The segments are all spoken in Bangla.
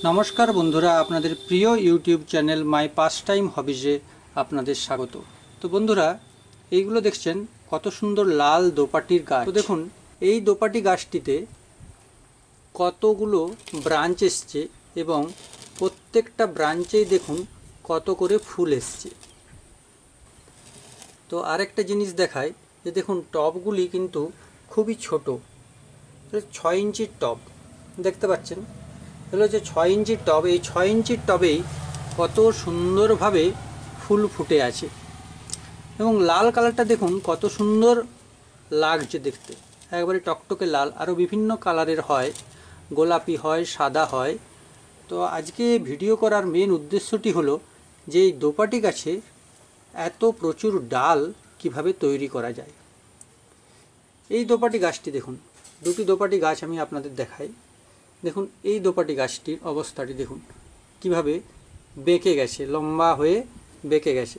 নমস্কার বন্ধুরা, আপনাদের প্রিয় YouTube channel my pastime হবিজে আপনাদের স্বাগত। তো বন্ধুরা, এইগুলো দেখছেন কত সুন্দর লাল দোপাটির গাছ। তো দেখুন, এই দোপাটি গাছটিতে কতগুলো ব্রাঞ্চ এসছে এবং প্রত্যেকটা ব্রাঞ্চেই দেখুন কত করে ফুল এসছে। তো আরেকটা জিনিস দেখায় যে দেখুন, টবগুলি কিন্তু খুবই ছোট, 6 ইঞ্চির টব দেখতে পাচ্ছেন। হলো যে 6 ইঞ্চির টব, এই 6 ইঞ্চির টবেই কত সুন্দরভাবে ফুল ফুটে আছে এবং লাল কালারটা দেখুন কত সুন্দর লাগছে দেখতে, একবারে টকটকে লাল। আরও বিভিন্ন কালারের হয়, গোলাপি হয়, সাদা হয়। তো আজকে ভিডিও করার মেন উদ্দেশ্যটি হলো যে এই দোপাটি গাছে এত প্রচুর ডাল কিভাবে তৈরি করা যায়। এই দোপাটি গাছটি দেখুন, দুটি দোপাটি গাছ আমি আপনাদের দেখাই। দেখুন, এই দোপাটি গাছটির অবস্থাটি দেখুন কিভাবে বেঁকে গেছে, লম্বা হয়ে বেঁকে গেছে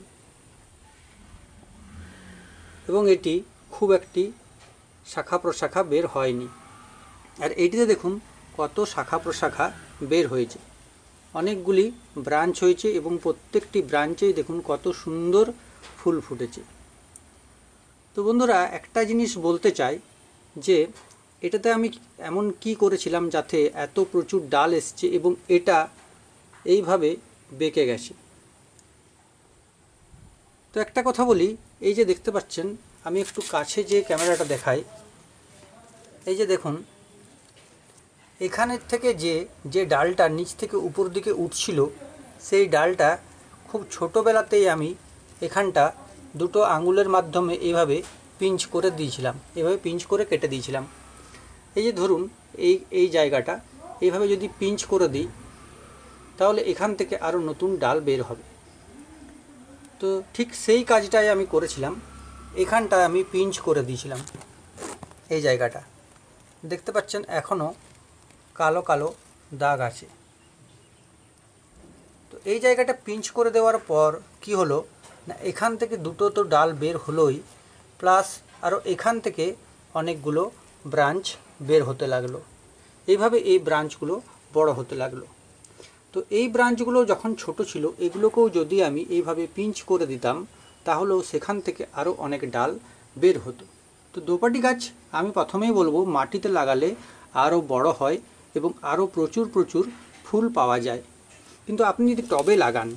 এবং এটি খুব একটি শাখা প্রশাখা বের হয়নি। আর এইটিতে দেখুন কত শাখা প্রশাখা বের হয়েছে, অনেকগুলি ব্রাঞ্চ হয়েছে এবং প্রত্যেকটি ব্রাঞ্চেই দেখুন কত সুন্দর ফুল ফুটেছে। তো বন্ধুরা, একটা জিনিস বলতে চাই যে এটাতে আমি এমন কি করেছিলাম যাতে এত প্রচুর ডাল এসছে এবং এটা এইভাবে বেঁকে গেছে। তো একটা কথা বলি, এই যে দেখতে পাচ্ছেন, আমি একটু কাছে যে ক্যামেরাটা দেখাই, এই যে দেখুন এখানের থেকে যে ডালটা নিচ থেকে উপর দিকে উঠছিল, সেই ডালটা খুব ছোটোবেলাতেই আমি এখানটা দুটো আঙুলের মাধ্যমে এইভাবে পিঞ্চ করে দিয়েছিলাম, এইভাবে পিঞ্চ করে কেটে দিয়েছিলাম। এই যে ধরুন এই জায়গাটা এইভাবে যদি পিঞ্চ করে দিই, তাহলে এখান থেকে আরও নতুন ডাল বের হবে। তো ঠিক সেই কাজটাই আমি করেছিলাম, এখানটা আমি পিঞ্চ করে দিয়েছিলাম। এই জায়গাটা দেখতে পাচ্ছেন এখনও কালো কালো দাগ আছে। তো এই জায়গাটা পিঞ্চ করে দেওয়ার পর কি হলো না, এখান থেকে দুটো তো ডাল বের হলোই, প্লাস আরও এখান থেকে অনেকগুলো ব্রাঞ্চ বের হতে লাগলো। এইভাবে এই ব্রাঞ্চগুলো বড় হতে লাগলো। তো এই ব্রাঞ্চগুলো যখন ছোট ছিল, এগুলোকেও যদি আমি এইভাবে পিঞ্চ করে দিতাম, তাহলেও সেখান থেকে আরও অনেক ডাল বের হতো। তো দোপাটি গাছ আমি প্রথমেই বলবো মাটিতে লাগালে আরও বড় হয় এবং আরও প্রচুর প্রচুর ফুল পাওয়া যায়। কিন্তু আপনি যদি টবে লাগান,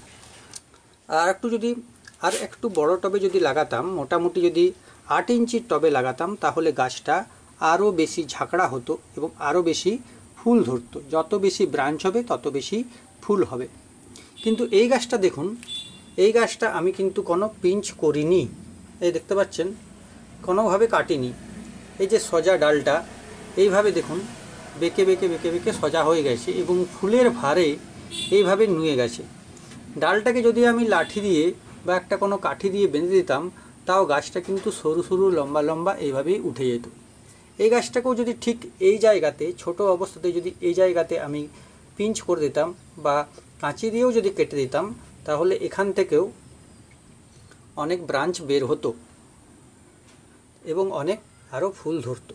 আর একটু বড় টবে যদি লাগাতাম, মোটামুটি যদি 8 ইঞ্চির টবে লাগাতাম, তাহলে গাছটা আরও বেশি ঝাঁকড়া হতো এবং আরও বেশি ফুল ধরতো। যত বেশি ব্রাঞ্চ হবে তত বেশি ফুল হবে। কিন্তু এই গাছটা দেখুন, এই গাছটা আমি কিন্তু কোনো পিঞ্চ করিনি, এই দেখতে পাচ্ছেন কোনোভাবে কাটিনি। এই যে সোজা ডালটা এইভাবে দেখুন বেঁকে বেঁকে বেঁকে বেঁকে সোজা হয়ে গেছে এবং ফুলের ভারে এইভাবে নুয়ে গেছে। ডালটাকে যদি আমি লাঠি দিয়ে বা একটা কোনো কাঠি দিয়ে বেঁধে দিতাম, তাও গাছটা কিন্তু সরু সরু লম্বা লম্বা এইভাবেই উঠে যেত। এই গাছটাকেও যদি ঠিক এই জায়গাতে ছোট অবস্থাতে যদি এই জায়গাতে আমি পিঞ্চ করে দিতাম বা কাঁচি দিয়েও যদি কেটে দিতাম, তাহলে এখান থেকেও অনেক ব্রাঞ্চ বের হতো এবং অনেক আরও ফুল ধরতো।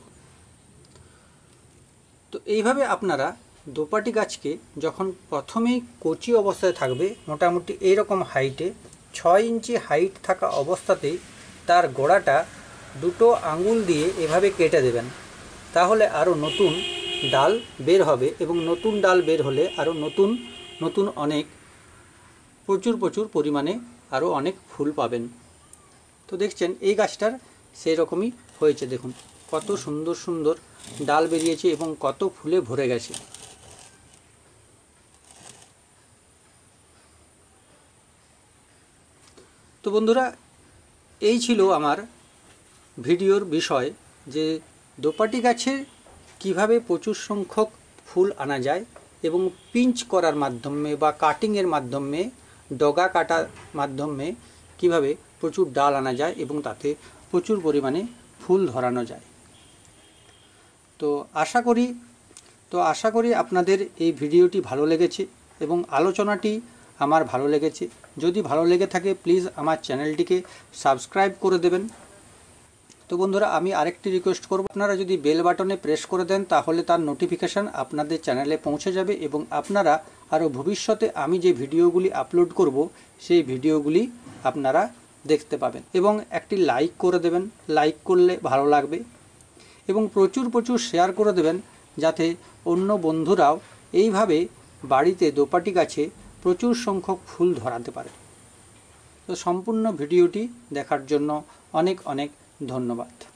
তো এইভাবে আপনারা দোপাটি গাছকে যখন প্রথমেই কচি অবস্থায় থাকবে, মোটামুটি এইরকম হাইটে 6 ইঞ্চি হাইট থাকা অবস্থাতেই তার গোড়াটা দুটো আঙুল দিয়ে এভাবে কেটে দেবেন, তাহলে আরও নতুন ডাল বের হবে এবং নতুন ডাল বের হলে আরও নতুন নতুন অনেক প্রচুর প্রচুর পরিমাণে আরও অনেক ফুল পাবেন। তো দেখছেন এই গাছটার সেই রকমই হয়েছে, দেখুন কত সুন্দর সুন্দর ডাল বেরিয়েছে এবং কত ফুলে ভরে গেছে। তো বন্ধুরা, এই ছিল আমার ভিডিওর বিষয় যে দোপাটি গাছে কিভাবে প্রচুর সংখ্যক ফুল আনা যায় এবং পিঞ্চ করার মাধ্যমে বা কাটিংয়ের মাধ্যমে, ডগা কাটার মাধ্যমে কিভাবে প্রচুর ডাল আনা যায় এবং তাতে প্রচুর পরিমাণে ফুল ধরানো যায়। তো আশা করি আপনাদের এই ভিডিওটি ভালো লেগেছে এবং আলোচনাটি আমার ভালো লেগেছে। যদি ভালো লেগে থাকে প্লিজ আমার চ্যানেলটিকে সাবস্ক্রাইব করে দেবেন তো বন্ধুরা, আমি আরেকটি রিকোয়েস্ট করব, আপনারা যদি বেল বাটনে প্রেস করে দেন তাহলে তার নোটিফিকেশান আপনাদের চ্যানেলে পৌঁছে যাবে এবং আপনারা আরও ভবিষ্যতে আমি যে ভিডিওগুলি আপলোড করব সেই ভিডিওগুলি আপনারা দেখতে পাবেন। এবং একটি লাইক করে দেবেন, লাইক করলে ভালো লাগবে, এবং প্রচুর প্রচুর শেয়ার করে দেবেন যাতে অন্য বন্ধুরাও এইভাবে বাড়িতে দোপাটি গাছে প্রচুর সংখ্যক ফুল ধরাতে পারে। তো সম্পূর্ণ ভিডিওটি দেখার জন্য অনেক অনেক ধন্যবাদ।